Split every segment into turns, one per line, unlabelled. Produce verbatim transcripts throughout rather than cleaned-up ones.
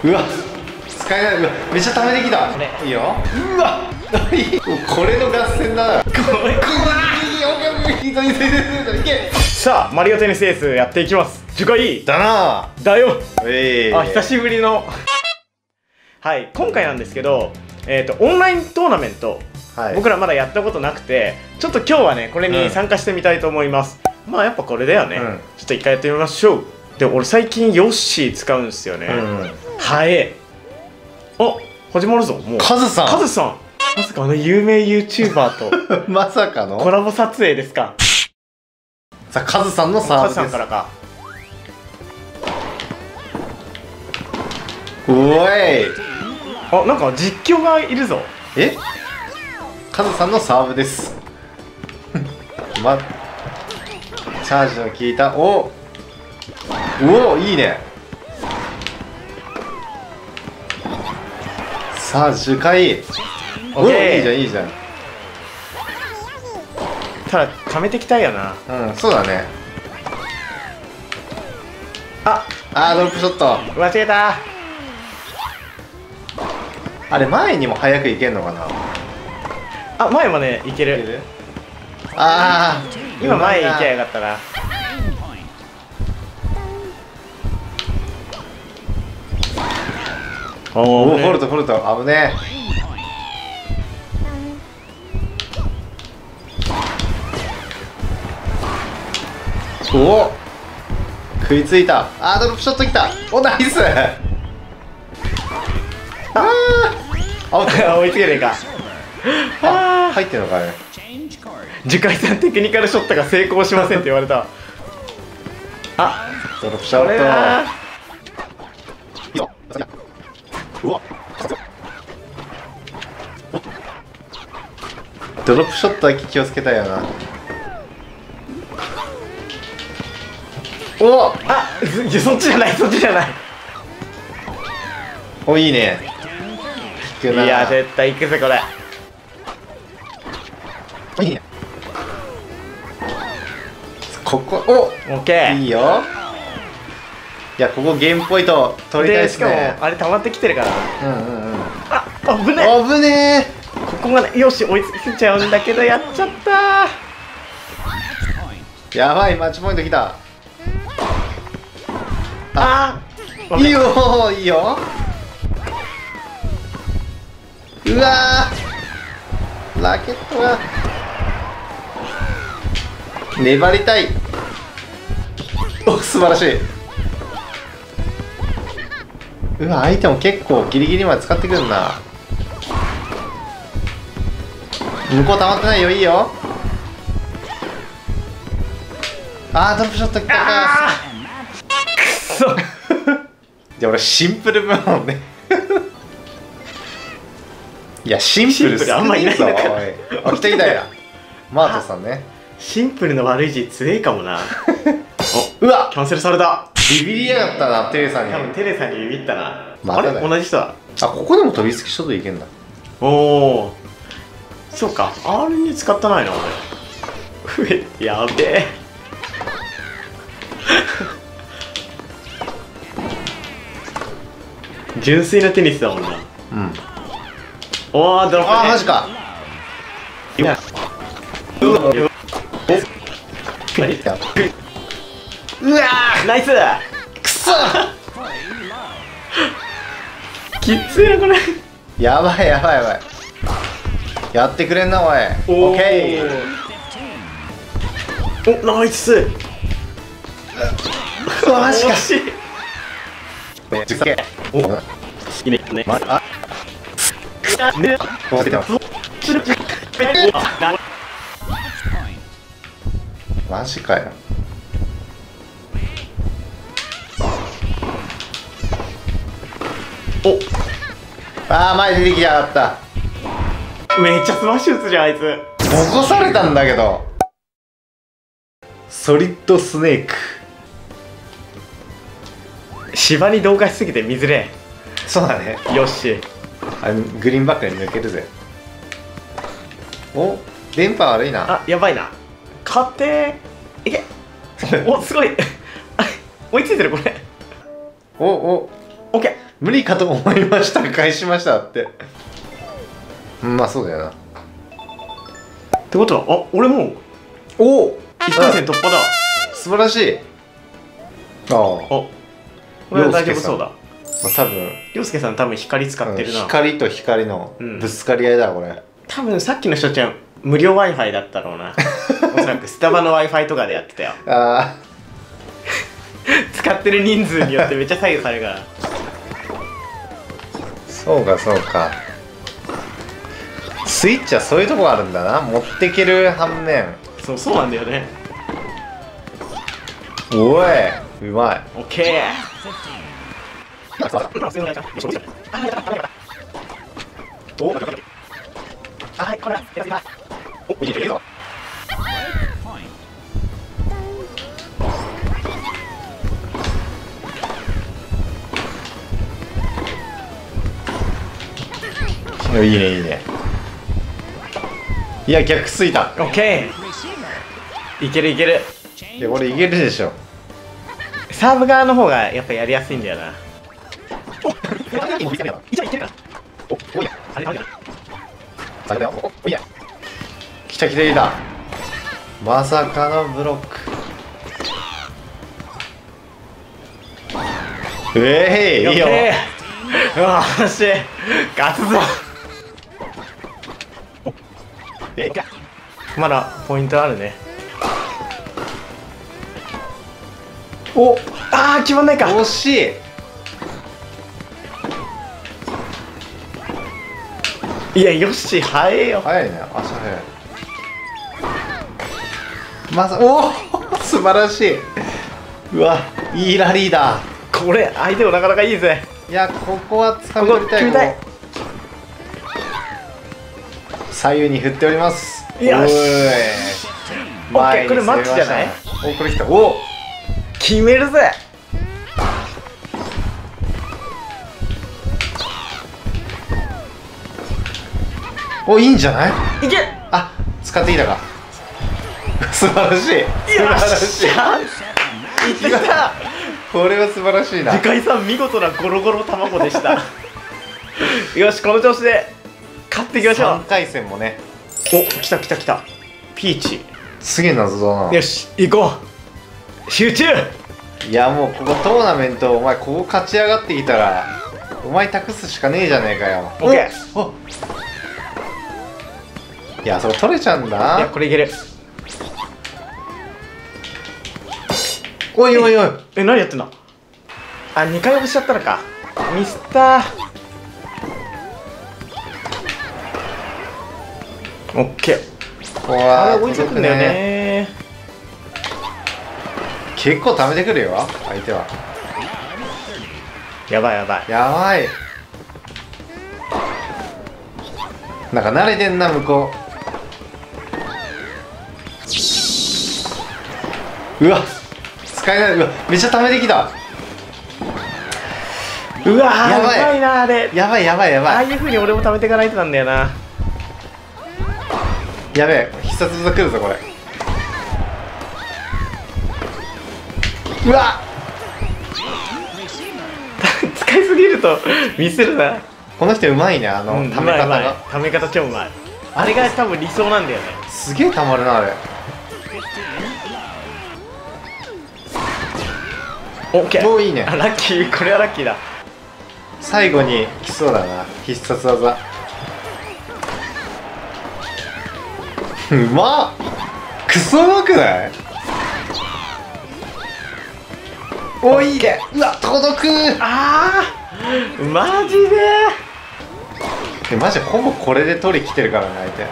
うわ使えない。うわめっちゃ溜めてきた。いいよ。うわこれの合戦だな。これ
さあマリオテニスエースやっていきます。じゅっかい
だな
だよ。
えー、
あ久しぶりのはい今回なんですけど、えーとオンライントーナメント、はい、僕らまだやったことなくて、ちょっと今日はねこれに参加してみたいと思います、うん、まあやっぱこれだよね、うん、ちょっと一回やってみましょう。で俺最近ヨッシー使うんですよね、うん、はえお始まるぞ。もう
カズさん
カズさんまさかあの有名 YouTuber と
まさかの
コラボ撮影ですか。
さあカズさんのサーブです。
カズさんからか。
おい
あなんか実況がいるぞ。
えカズさんのサーブですまチャージの効いたおおいいね。さあじゅっかいおーいいじゃんいいじゃん。
ただ貯めてきたいよな。
うんそうだね。
あ
あードロップショット
間違えた。
あれ前にも早く行けんのかな。
あ前もねいける。
ああ
今前行きゃよかったな。おおフォ
ルトフォルト危ねえ。おお食いついた。あードロップショットきた。おナイスあ
あ追いつけねえか。
あ入ってんのかね。
樹海さんテクニカルショットが成功しませんって言われた。あ
ドロップショットうわドロップショットだけ気をつけたいよな。お
あいやそっちじゃないそっちじゃない。
おいいね。
いや絶対いくぜこれ。
いいね。ここお
オッケー
いいよ。いやここゲームポイント取りたいですね。
でしかもあれ溜まってきてるから
うんうんうん。
あ危ね
え危ね
え。ここがねよし追いつけちゃうんだけどやっちゃった
ー。やばいマッチポイントきた。
あ
あいいよーいいよ。うわーラケットが粘りたい。お素晴らしい。うわ相手も結構ギリギリまで使ってくるな。向こう溜まってないよ。いいよ。あードロップショットきたか。
くそ
じゃあ俺シンプル部門ねいやシンプル
あんまいないんだから。
おい来た来たやマートさんね。
シンプルの悪い字強いかもな
おうわ
キャンセルされた。
ビビりやがったなテレサに。
多分テレサにビビったな。
ま
あれ同じ人だ。
あここでも飛びつきショットいけんだ。
おおそうか アールに使ったないな俺やべえ純粋なテニスだもんな。うんおおドロップ、ね、
あーマジか。
いやうわうわナイス
くそ
きついなこれ。
やばいやばいやばい。やってくれんなおい。オッケ
ーおナイス
マジか。
おいいねねあね
マジかよ。
お
あー前出てきやがった。
めっちゃスマッシュ打つじゃんあいつ。
起こされたんだけど。ソリッドスネーク
芝に同化しすぎて見づれ。
そうだね。
よし
あれグリーンバックに抜けるぜ。お電波悪いな。
あやばいな。勝っていけおすごい追いついてるこれ。
おお
オッケ
無理かと思いました返しましたって。まあそうだよな。
ってことは、あ、俺もう
おお
いっかい戦突破だ。
素晴らしい。ああ、
これは大丈夫そうだ。
まあ多分
陽介さん多分光使ってるな、
うん、光と光のぶつかり合いだこれ、うん、
多分さっきの人ちゃん無料 Wi-Fi だったろうなおそらくスタバの Wi-Fi とかでやってたよ。
ああ
使ってる人数によってめっちゃ左右されるから
そうかそうか。スイッチはそういうとこあるんだな。持ってける反面
そうそうなんだよね。
おいうまい。
オッケー。
いいねいいね。いや逆ついた。
オッケー。いけるいける。
いやこれいけるでしょ。
サーブ側の方がやっぱやりやすいんだよな。
来た来た来た。まさかのブロック。ええー、いいよ。
よしガツぞ。まだポイントあるね。おあー決まんないか。
惜しい。
いやよし早えよ。
早いね足早い。まさおお素晴らしい。うわいいラリーだ。
これ相手もなかなかいいぜ。
いやここは掴み取りたい。
決めたい。
左右に振っております。
よしオッケー。これマッチじゃない。
おこれきた。お
決めるぜ。
おいいんじゃない。
いけ。
あ使っていいだか素晴らしい素晴らしい。
いったいった。
これは素晴らしいな。
次回さん見事なゴロゴロ卵でしたよしこの調子で勝っていきましょう。
さんかい戦もね。
お来た来た来たピーチ。
すげえ謎だな。
よし行こう集中。
いやもうここトーナメントお前ここ勝ち上がってきたらお前託すしかねえじゃねえかよ。
オッケー。
おいやそれ取れちゃうんだ。
いやこれいける。
おいおいおい
え何やってんの。あにかい押しちゃったのか。ミスったー。オッケー。
ここは
あれ追いつくんだよね。
結構溜めてくるよ相手は。
やばいやばい
やばい。なんか慣れてんな向こう。うわ使えない。うわめっちゃ溜めてきた。
うわー
やばい
やばいなあれ。
やばいやばいやばい。
ああいうふうに俺も貯めていかないとなんだよな。
やべえ必殺技来るぞこれ。うわ
使いすぎるとミスるな。
この人うまいねあの、
うん、
溜め方が。
溜め方超うまい。あれが多分理想なんだよね。
すげえ溜まるなあれ。
オッケー。
もういいね。
あラッキー。これはラッキーだ。
最後に来そうだな必殺技うまっクソうまくない。おいいね。うわ届く。
ああマジで
えマジほぼこれで取り来てるからね相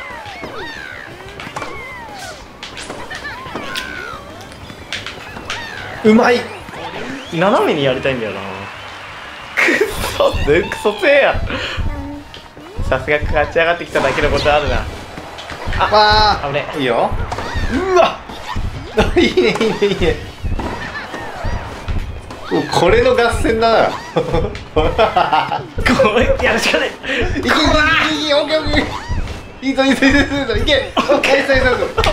手。うまい。
斜めにやりたいんだよな。くっそくそ強えや。さすが勝ち上がってきただけのことあるな。
あ
あ危ね
いいよ。うわいいねいいねいいね。これの合戦だな
これやるしかない。
いけいけいけいけオッケーオッケー。いいぞいいぞいいぞいいぞいけ。オッケーいいぞいいぞ。こ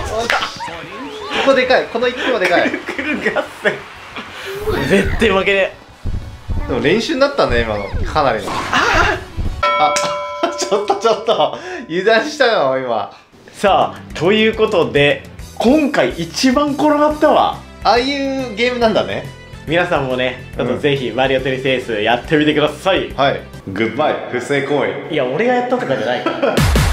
こでかい。この一個もでかい。
くる合戦絶対負けね。
でも練習になったね今の、かなりの。ああちょっとちょっと油断したよ今。
さあということで今回一番転がったわ。
ああいうゲームなんだね。
皆さんもねちょっとぜひマリオテニスエースやってみてください。
はい、グッバイ不正行為。
いや俺がやったとかじゃないから